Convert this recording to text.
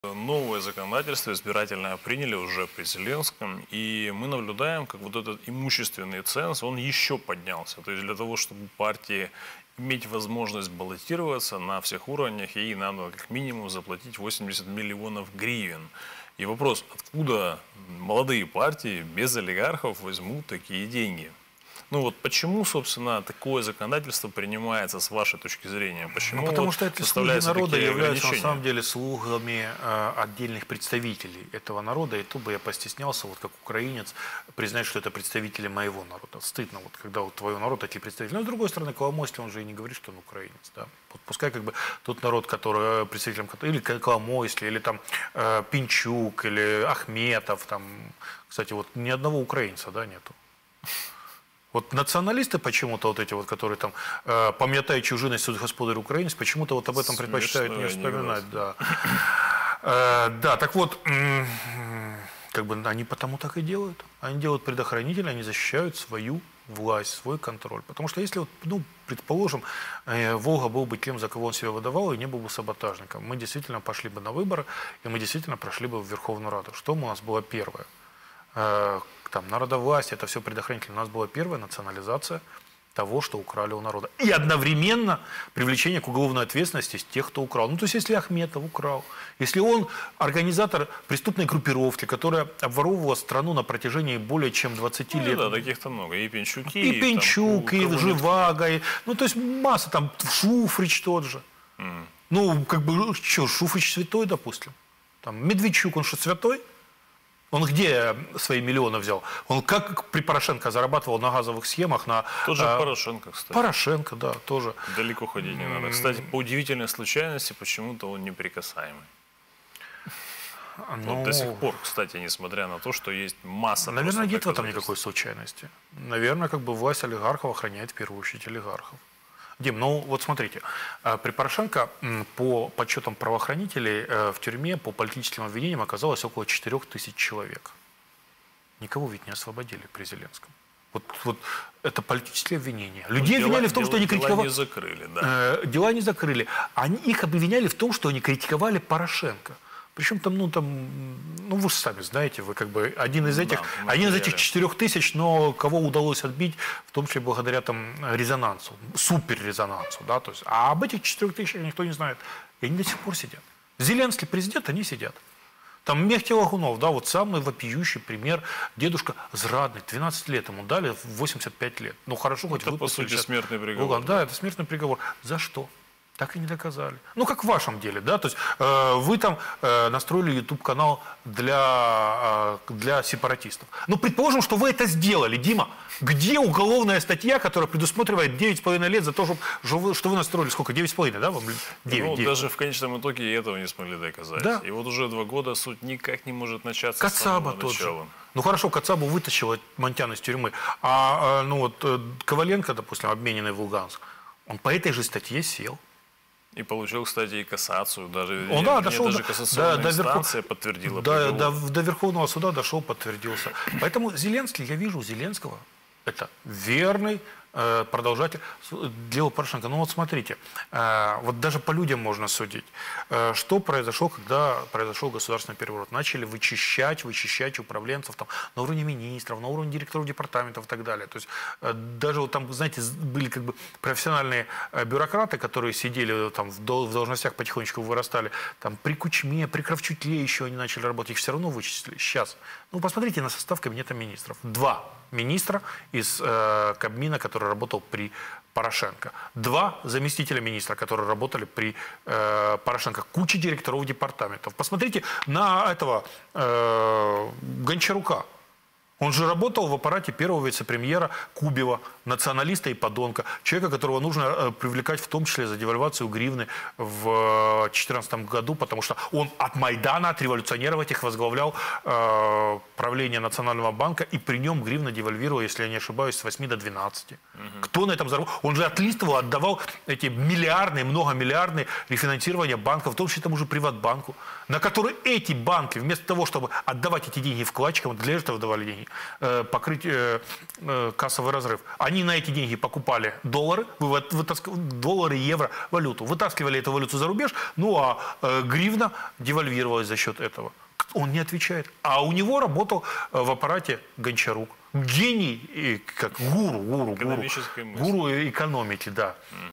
Новое законодательство избирательное приняли уже при Зеленском, и мы наблюдаем, как вот этот имущественный ценз, он еще поднялся. То есть для того, чтобы партии иметь возможность баллотироваться на всех уровнях, ей надо как минимум заплатить 80 миллионов гривен. И вопрос, откуда молодые партии без олигархов возьмут такие деньги? Ну вот почему, собственно, такое законодательство принимается с вашей точки зрения? Почему потому что эти слуги народа являются на самом деле слугами отдельных представителей этого народа. И то бы я постеснялся, вот как украинец, признать, что это представители моего народа. Стыдно, вот когда вот твой народ, эти представители. Но с другой стороны, Коломойский, он же и не говорит, что он украинец. Да? Вот пускай как бы тот народ, который представителем, или Коломойский, или там Пинчук, или Ахметов, там, кстати, вот ни одного украинца, да, нету. Вот националисты почему-то, вот эти вот, которые там, пам'ятають чужинность от господаря украинец, почему-то вот об этом предпочитают не вспоминать. Да. Да, так вот, как бы они потому так и делают. Они делают предохранитель, они защищают свою власть, свой контроль. Потому что если, вот, ну, предположим, Волга был бы тем, за кого он себя выдавал, и не был бы саботажником, мы действительно пошли бы на выборы, и мы действительно прошли бы в Верховную Раду. Что у нас было первое? Там, народовластие, это все предохранитель. У нас была первая национализация того, что украли у народа. И одновременно привлечение к уголовной ответственности тех, кто украл. Ну, то есть, если Ахметов украл, если он организатор преступной группировки, которая обворовывала страну на протяжении более чем 20 лет. Да, таких-то много. И Пинчуки, и Пинчук, и Живаго. Ну, то есть, масса, там, Шуфрич тот же. Ну, как бы, что, Шуфрич святой, допустим. Там, Медведчук, он что, святой? Он где свои миллионы взял? Он как при Порошенко зарабатывал на газовых схемах? Тоже Порошенко, кстати. Порошенко, да, тоже. Далеко ходить не надо. Кстати, по удивительной случайности, почему-то он неприкасаемый. Вот до сих пор, кстати, несмотря на то, что есть масса... Наверное, нет в этом никакой случайности. Наверное, как бы власть олигархов охраняет в первую очередь олигархов. Дим, ну вот смотрите, при Порошенко по подсчетам правоохранителей в тюрьме по политическим обвинениям оказалось около 4000 человек. Никого ведь не освободили при Зеленском. Вот это политические обвинения. Людей обвиняли в том, что они критиковали... Дела не закрыли, да. Дела не закрыли. Их обвиняли в том, что они критиковали Порошенко. Причем там, ну вы же сами знаете, вы как бы один из этих 4000, но кого удалось отбить, в том числе благодаря там резонансу, суперрезонансу, да, то есть, а об этих 4000 никто не знает, и они до сих пор сидят. Зеленский президент, они сидят. Там Мехти Лагунов, да, вот самый вопиющий пример, дедушка зрадный, 12 лет ему дали, 85 лет. Ну хорошо, хоть это по сути смертный приговор. Да, это смертный приговор. За что? Так и не доказали. Ну, как в вашем деле, да, то есть вы там настроили YouTube-канал для сепаратистов. Ну, предположим, что вы это сделали, Дима. Где уголовная статья, которая предусматривает 9,5 лет за то, что вы настроили, сколько, 9,5, да? 9, ну, 9. Даже в конечном итоге и этого не смогли доказать. Да. И вот уже 2 года суд никак не может начаться с самого начала. Ну, хорошо, Кацабу вытащила Монтян из тюрьмы, ну, вот Коваленко, допустим, обмененный в Луганск, он по этой же статье сел. И получил, кстати, и кассацию. Даже кассационная инстанция подтвердила. До Верховного суда дошел, подтвердился. Поэтому Зеленский, я вижу Зеленского, это верный продолжатель дела Порошенко. Ну вот смотрите, вот даже по людям можно судить. Что произошло, когда произошел государственный переворот? Начали вычищать управленцев там, на уровне министров, на уровне директоров департаментов и так далее. То есть даже вот там, знаете, были как бы профессиональные бюрократы, которые сидели там в должностях, потихонечку вырастали. Там при Кучме, при Кравчуке еще они начали работать. Их все равно вычислили. Сейчас. Ну посмотрите на состав кабинета министров. 2 министра из Кабмина, который работал при Порошенко. 2 заместителя министра, которые работали при Порошенко. Куча директоров департаментов. Посмотрите на этого Гончарука. Он же работал в аппарате первого вице-премьера Кубева, националиста и подонка. Человека, которого нужно привлекать в том числе за девальвацию гривны в 2014 году, потому что он от Майдана, от революционеров этих возглавлял правление Национального банка, и при нем гривна девальвировала, если я не ошибаюсь, с 8 до 12. Кто на этом заработал? Он же отлистывал, отдавал эти миллиардные, многомиллиардные рефинансирования банков, в том числе тому же Приватбанку, на который эти банки, вместо того, чтобы отдавать эти деньги вкладчикам, для этого давали деньги, покрыть кассовый разрыв. Они на эти деньги покупали доллары, доллары, евро, валюту. Вытаскивали эту валюту за рубеж, ну а гривна девальвировалась за счет этого. Он не отвечает. А у него работал в аппарате Гончарук. Гений, как гуру экономики, да.